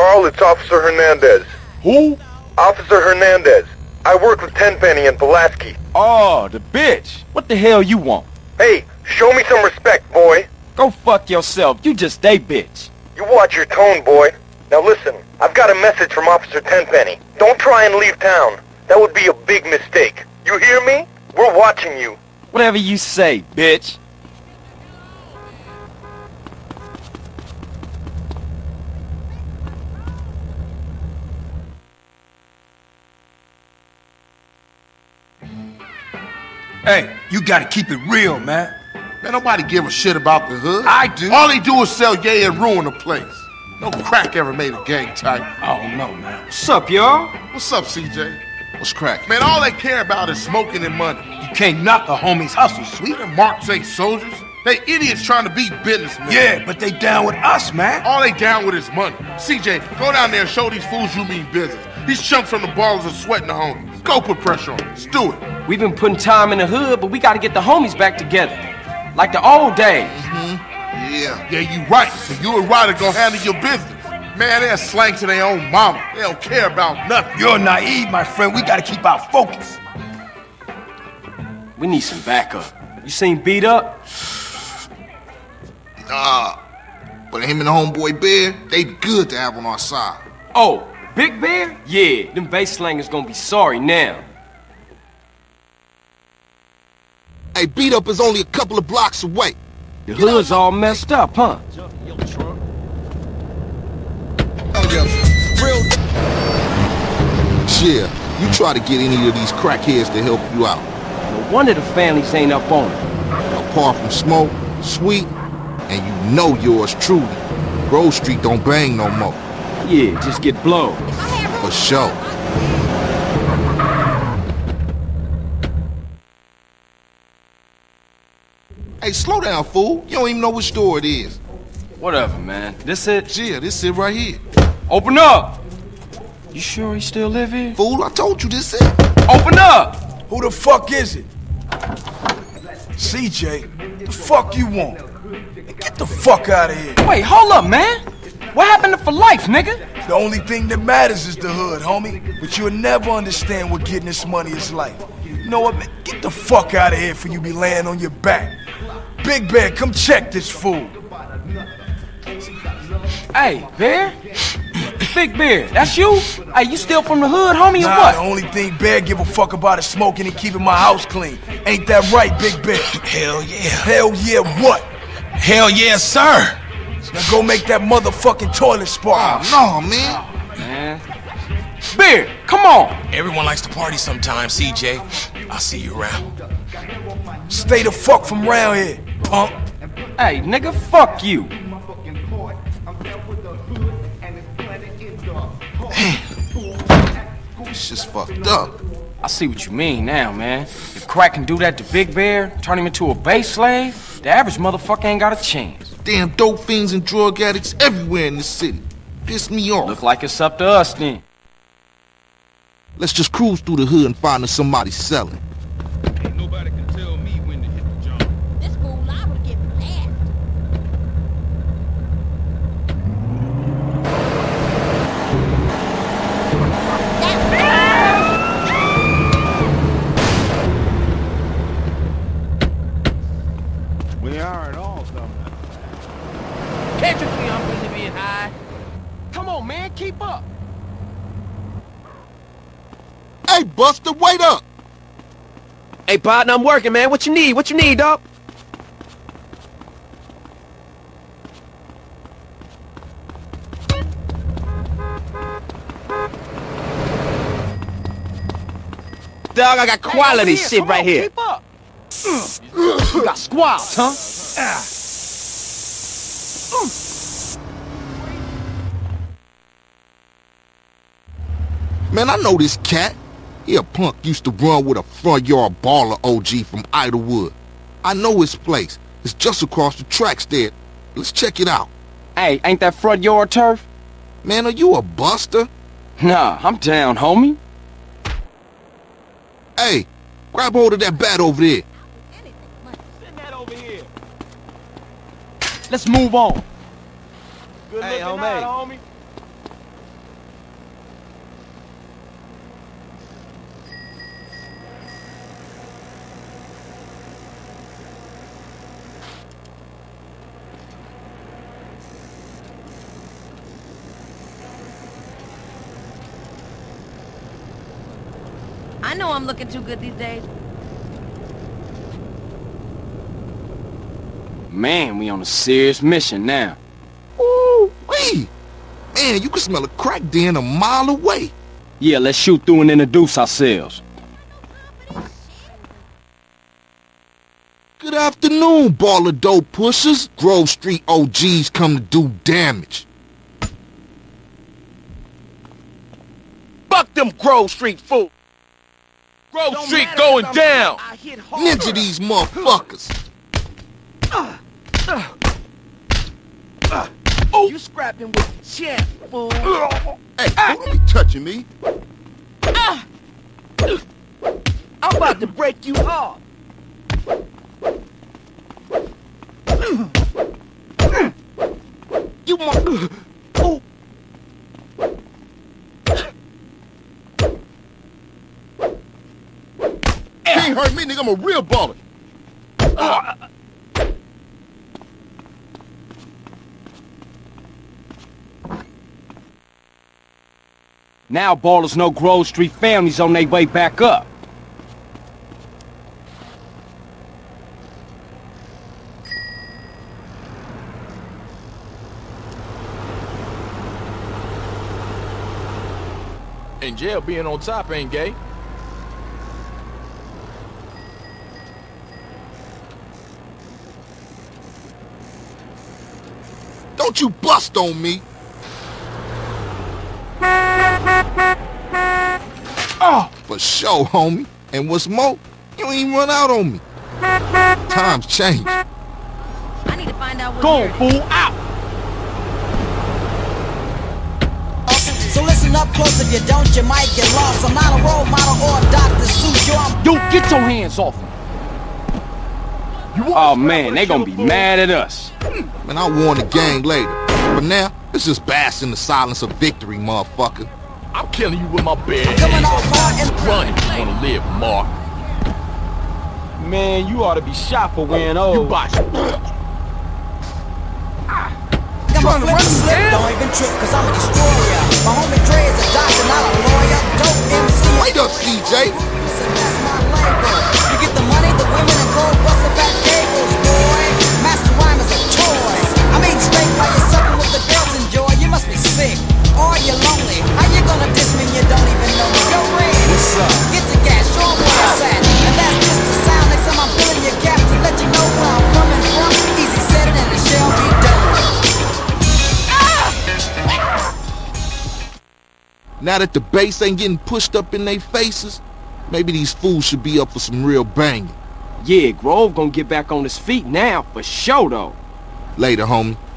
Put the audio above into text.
Carl, it's Officer Hernandez. Who? Officer Hernandez. I work with Tenpenny and Pulaski. Oh, the bitch. What the hell you want? Hey, show me some respect, boy. Go fuck yourself. You just a bitch. You watch your tone, boy. Now listen, I've got a message from Officer Tenpenny. Don't try and leave town. That would be a big mistake. You hear me? We're watching you. Whatever you say, bitch. Hey, you gotta keep it real, man. Man, nobody give a shit about the hood. I do. All they do is sell yay and ruin the place. No crack ever made a gang type. I don't know, man. What's up, y'all? What's up, CJ? What's cracking? Man, all they care about is smoking and money. You can't knock a homie's hustle, sweet. And Marks ain't soldiers. They idiots trying to be businessmen. Yeah, but they down with us, man. All they down with is money. CJ, go down there and show these fools you mean business. These chumps from the ballers are sweating the homies. Go put pressure on them. Let's do it. We've been putting time in the hood, but we gotta get the homies back together. Like the old days. Yeah, you right. So you and Ryder gonna handle your business. Man, they're slang to their own mama. They don't care about nothing. You're naive, my friend. We gotta keep our focus. We need some backup. You seen Beat Up? Nah. But him and the homeboy Bear, they good to have on our side. Oh, Big Bear? Yeah, them bass slangers gonna be sorry now. Hey, Beat Up is only a couple of blocks away. The hood's all messed up, huh? Yeah, you try to get any of these crackheads to help you out. No wonder the families ain't up on it. Apart from Smoke, Sweet, and you know yours truly, Grove Street don't bang no more. Yeah, just get blown. For sure. Hey, slow down, fool. You don't even know which store it is. Whatever, man. This it? Yeah, this it right here. Open up! You sure he still live here? Fool, I told you this it. Open up! Who the fuck is it? CJ, the fuck you want? Get the fuck out of here. Wait, hold up, man. What happened to For Life, nigga? The only thing that matters is the hood, homie. But you'll never understand what getting this money is like. You know what, man? Get the fuck out of here for you be laying on your back. Big Bear, come check this fool. Hey, Bear? Big Bear, that's you? Hey, you still from the hood, homie, or what? The only thing Bear give a fuck about is smoking and keeping my house clean. Ain't that right, Big Bear? Hell yeah. Hell yeah, what? Hell yeah, sir. Now go make that motherfucking toilet spark. Oh, no, man. Man. Bear, come on. Everyone likes to party sometimes, CJ. I'll see you around. Stay the fuck from round here, punk. Hey, nigga, fuck you. It's just fucked up. I see what you mean now, man. If Crack can do that to Big Bear, turn him into a base slave, the average motherfucker ain't got a chance. Damn dope fiends and drug addicts everywhere in the city. Piss me off. Look like it's up to us then. Let's just cruise through the hood and find us somebody selling. Ain't nobody can tell me when to hit the jump. This fool liable to get fast. We aren't all coming. Can't you see I'm busy being high? Come on, man, keep up. Hey, Buster, wait up! Hey, partner, I'm working, man. What you need? What you need, dog? Dog, I got quality shit right here. Keep up. You got squads, huh? Man, I know this cat. He a punk used to run with a front yard baller OG from Idlewood. I know his place. It's just across the tracks there. Let's check it out. Hey, ain't that front yard turf? Man, are you a buster? Nah, I'm down, homie. Hey, grab hold of that bat over there. Send that over here. Let's move on. Good Hey, looking homie. out, homie. I know I'm looking too good these days. Man, we on a serious mission now. Ooh-wee! Man, you can smell a crack den a mile away. Yeah, let's shoot through and introduce ourselves. Good afternoon, baller dope pushers. Grove Street OGs come to do damage. Fuck them Grove Street fools. Grove Street going down. Ninja these motherfuckers. You scrapping with the champ, fool. Hey, don't be touching me. I'm about to break you off. You want... Oh. Can't hurt me, nigga. I'm a real baller. Now ballers know Grove Street families on their way back up. In jail, being on top ain't gay. Don't you bust on me. Oh, for sure, homie. And what's more, you ain't even run out on me. Times change. I need to find out what Go, fool, out! So listen up close, if you don't, you might get lost. I'm not a role model or a Dr. Seuss. Yo, get your hands off me. Oh man, they gonna be mad at us. Man, I'll warn the gang later. But now, let's just bask in the silence of victory, motherfucker. I'm killing you with my bare hands. Run if you wanna live, Mark. Man, you ought to be shot for wearing old. You botched. Don't even trip, cause I'm a destroyer. My homie Dre is a doctor, not a lawyer. Dope MC. Wait up, CJ. That's my label. You get the money, the women, and gold busted back cables, boy. Master Rhyme is a toy. I mean, straight while you're sucking with the girls enjoy. You must be sick, or you're lonely. How you gonna diss me? You don't even know me. Yo, Red, what's up? Get the gas, show 'em where it's at. And that's just the sound. Next time I'm filling your gap to let you know where I'm coming from. Easy said it, and it shall be done. Now that the bass ain't getting pushed up in their faces, maybe these fools should be up for some real banging. Yeah, Grove gonna get back on his feet now, for sure though. Later, homie.